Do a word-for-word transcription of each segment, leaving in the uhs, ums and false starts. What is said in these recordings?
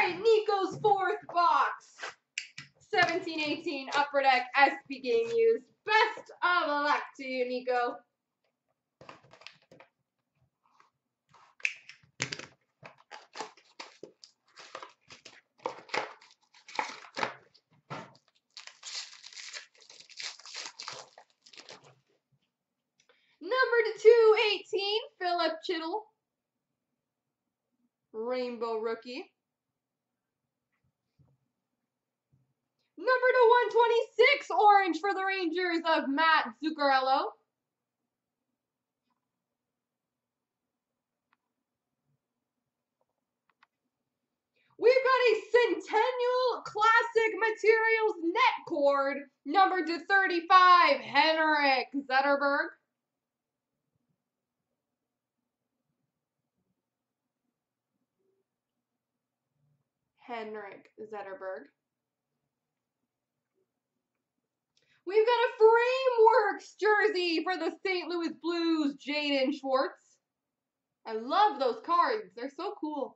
right, Nico's fourth box. seventeen eighteen Upper Deck S P Game Used. Best of luck to you, Nico. Number to two eighteen, Philip Chittle. Rainbow Rookie. Number to one twenty-six, orange for the Rangers of Matt Zuccarello. We've got a Centennial Classic Materials net cord, number to thirty-five, Henrik Zetterberg. Henrik Zetterberg. We've got a Frameworks jersey for the Saint Louis Blues, Jaden Schwartz. I love those cards. They're so cool.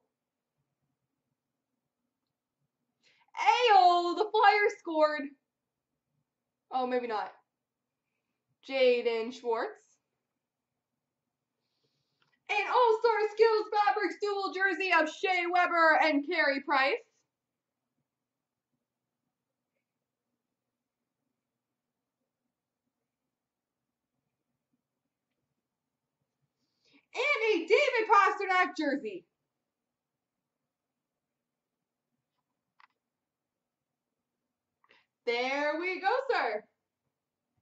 Ayo, the Flyers scored. Oh, maybe not. Jaden Schwartz. An All-Star Skills Fabrics dual jersey of Shea Weber and Carey Price. And a David Pastrnak jersey. There we go, sir.